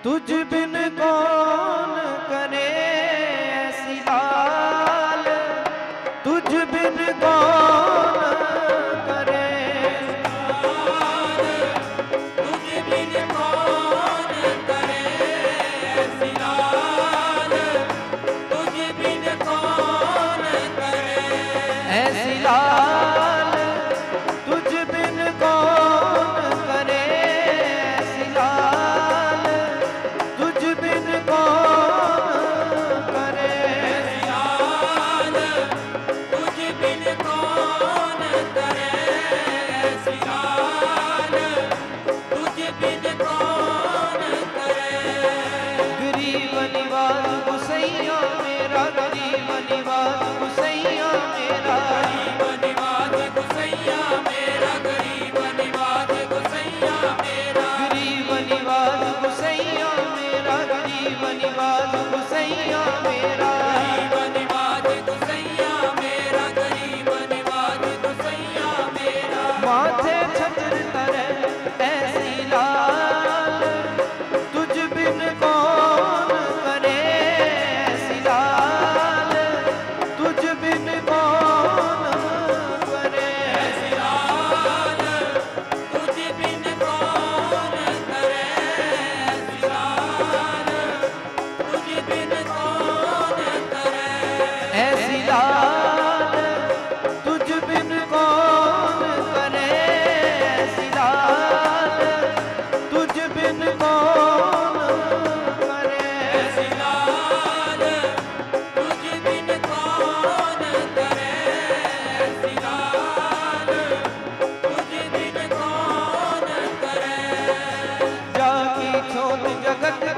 तुझ बिन कौन करे ऐसी हाल, तुझ बिन कौन करे हाल, तुझ बिन कौन करे ऐसी हाल, तुझ बिन कौन करे ऐसी लाल, तुझ बिन कौन करे ऐसी लाल, तुझ बिन कौन करे ऐसी हाल, तुझ बिन कौन करे ऐसी हाल, तुझ बिन कौन करे गरीब निवाज गुसैया मेरा, गरीब निवाज गुसैया मेरा, गरीब निवाज गुसैया मेरा, गरीब निवाज गुसैया मेरा, गरीब निवाज गुसैया मेरा, गरीब निवाज गुसैया मेरा, गरीब निवाज गुसैया मेरा, गरीब निवाज गुसैया मेरा माथे छत्र तरे ऐसी लाल, तुझ बिन कौन करे ऐसी लाल, तुझ बिन कौन करे ऐसी हाल, तुझ बिन कौन करे ऐसी हाल, तुझ बिन कौन करे ऐसी लाल, तुझ बिन कौन करे ऐसी लाल, तुझ बिन कौन करे ऐसी लाल, तुझ बिन कौन करे ऐसी लाल, तुझ बिन कौन करे जाकी छोट जगत